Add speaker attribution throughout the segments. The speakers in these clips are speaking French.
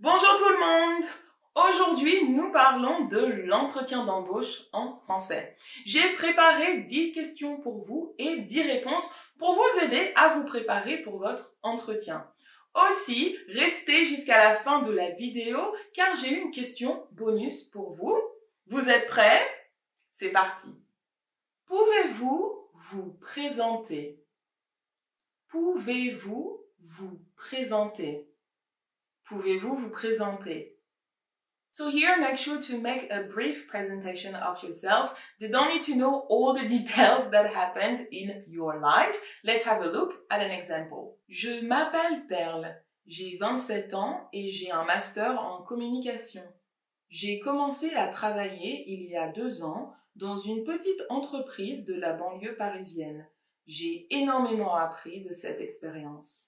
Speaker 1: Bonjour tout le monde! Aujourd'hui, nous parlons de l'entretien d'embauche en français. J'ai préparé 10 questions pour vous et 10 réponses pour vous aider à vous préparer pour votre entretien. Aussi, restez jusqu'à la fin de la vidéo car j'ai une question bonus pour vous. Vous êtes prêts? C'est parti! Pouvez-vous vous présenter? Pouvez-vous vous présenter? Pouvez-vous vous présenter? So here, make sure to make a brief presentation of yourself. They don't need to know all the details that happened in your life. Let's have a look at an example. Je m'appelle Perle. J'ai 27 ans et j'ai un master en communication. J'ai commencé à travailler il y a 2 ans dans une petite entreprise de la banlieue parisienne. J'ai énormément appris de cette expérience.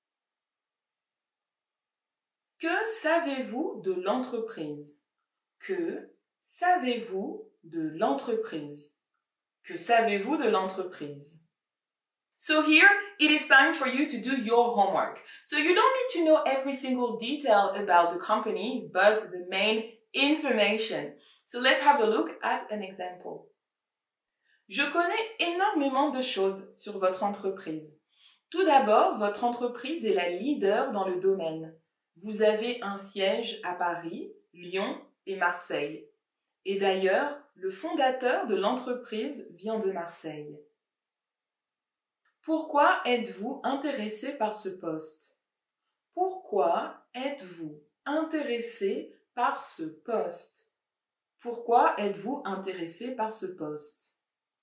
Speaker 1: Que savez-vous de l'entreprise? Que savez-vous de l'entreprise? Que savez-vous de l'entreprise? So here, it is time for you to do your homework. So you don't need to know every single detail about the company, but the main information. So let's have a look at an example. Je connais énormément de choses sur votre entreprise. Tout d'abord, votre entreprise est la leader dans le domaine. Vous avez un siège à Paris, Lyon et Marseille. Et d'ailleurs, le fondateur de l'entreprise vient de Marseille. Pourquoi êtes-vous intéressé par ce poste? Pourquoi êtes-vous intéressé par ce poste? Pourquoi êtes-vous intéressé par ce poste?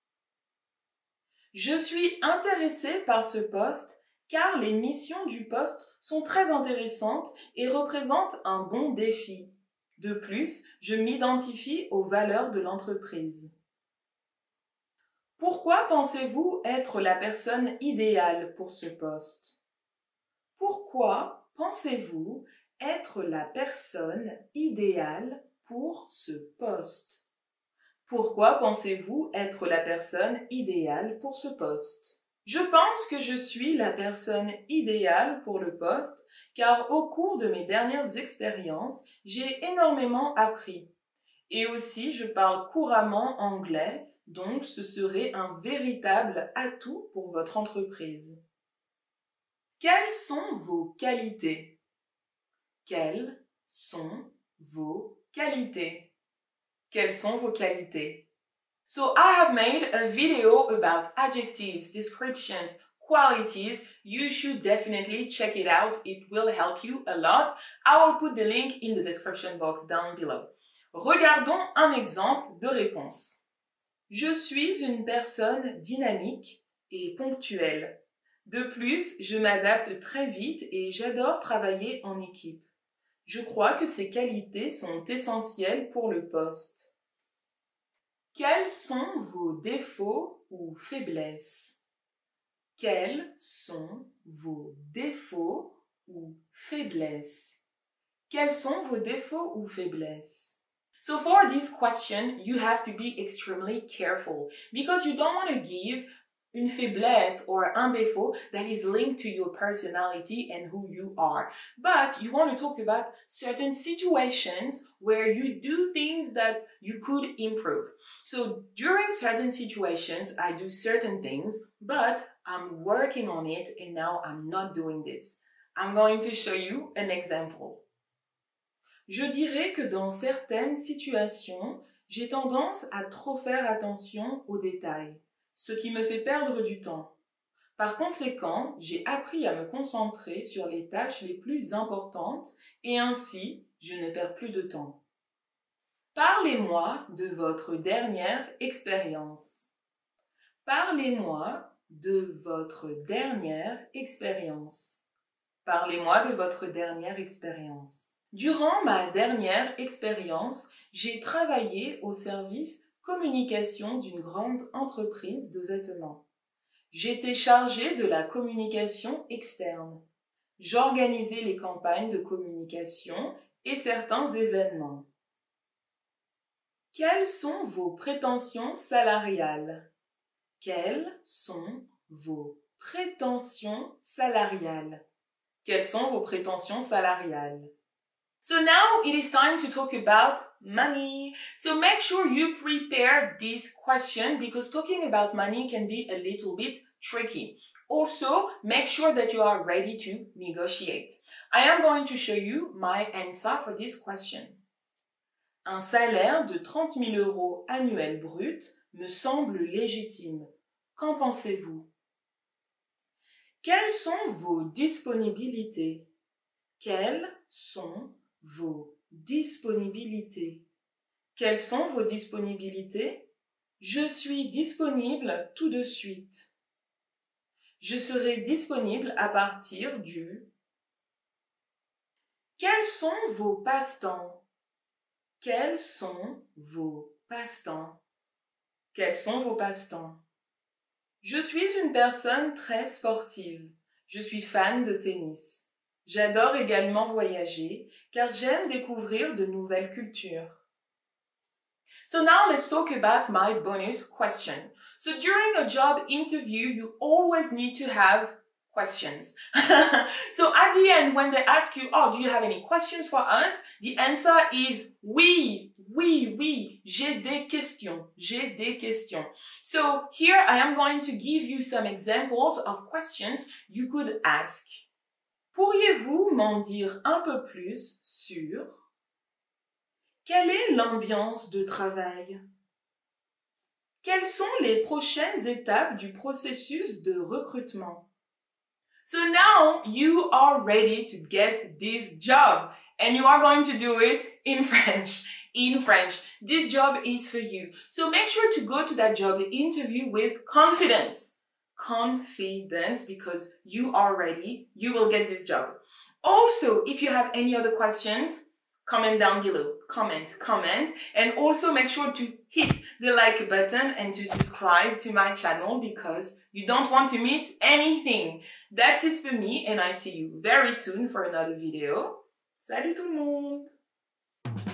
Speaker 1: Je suis intéressé par ce poste car les missions du poste sont très intéressantes et représentent un bon défi. De plus, je m'identifie aux valeurs de l'entreprise. Pourquoi pensez-vous être la personne idéale pour ce poste? Pourquoi pensez-vous être la personne idéale pour ce poste? Pourquoi pensez-vous être la personne idéale pour ce poste? Je pense que je suis la personne idéale pour le poste car au cours de mes dernières expériences, j'ai énormément appris. Et aussi, je parle couramment anglais, donc ce serait un véritable atout pour votre entreprise. Quelles sont vos qualités? Quelles sont vos qualités? Quelles sont vos qualités? So I have made a video about adjectives, descriptions, qualities. You should definitely check it out. It will help you a lot. I will put the link in the description box down below. Regardons un exemple de réponse. Je suis une personne dynamique et ponctuelle. De plus, je m'adapte très vite et j'adore travailler en équipe. Je crois que ces qualités sont essentielles pour le poste. Quels sont vos défauts ou faiblesses? Quels sont vos défauts ou faiblesses? Quels sont vos défauts ou faiblesses? So for this question, you have to be extremely careful because you don't want to give une faiblesse or un défaut that is linked to your personality and who you are. But you want to talk about certain situations where you do things that you could improve. So during certain situations, I do certain things, but I'm working on it and now I'm not doing this. I'm going to show you an example. Je dirais que dans certaines situations, j'ai tendance à trop faire attention aux détails, ce qui me fait perdre du temps. Par conséquent, j'ai appris à me concentrer sur les tâches les plus importantes et ainsi, je ne perds plus de temps. Parlez-moi de votre dernière expérience. Parlez-moi de votre dernière expérience. Parlez-moi de votre dernière expérience. Durant ma dernière expérience, j'ai travaillé au service communication d'une grande entreprise de vêtements. J'étais chargée de la communication externe. J'organisais les campagnes de communication et certains événements. Quelles sont vos prétentions salariales? Quelles sont vos prétentions salariales? Quelles sont vos prétentions salariales? So now it is time to talk about money. So make sure you prepare this question because talking about money can be a little bit tricky. Also, make sure that you are ready to negotiate. I am going to show you my answer for this question. Un salaire de 30 000 € annuel brut me semble légitime. Qu'en pensez-vous? Quelles sont vos disponibilités? Quelles sont vos disponibilités? Quelles sont vos disponibilités? Je suis disponible tout de suite. Je serai disponible à partir du... Quels sont vos passe-temps? Quels sont vos passe-temps? Quels sont vos passe-temps? Je suis une personne très sportive. Je suis fan de tennis. J'adore également voyager car j'aime découvrir de nouvelles cultures. So now let's talk about my bonus question. So during a job interview, you always need to have questions. So at the end, when they ask you, oh, do you have any questions for us? The answer is oui, oui, oui. J'ai des questions. J'ai des questions. So here I am going to give you some examples of questions you could ask. Pourriez-vous m'en dire un peu plus sur quelle est l'ambiance de travail? Quelles sont les prochaines étapes du processus de recrutement? So now you are ready to get this job and you are going to do it in French. In French. This job is for you. So make sure to go to that job interview with confidence. Confidence because you are ready. You will get this job. Also, if you have any other questions, comment down below. Comment. And also make sure to hit the like button and to subscribe to my channel because you don't want to miss anything. That's it for me and I see you very soon for another video. Salut tout le monde!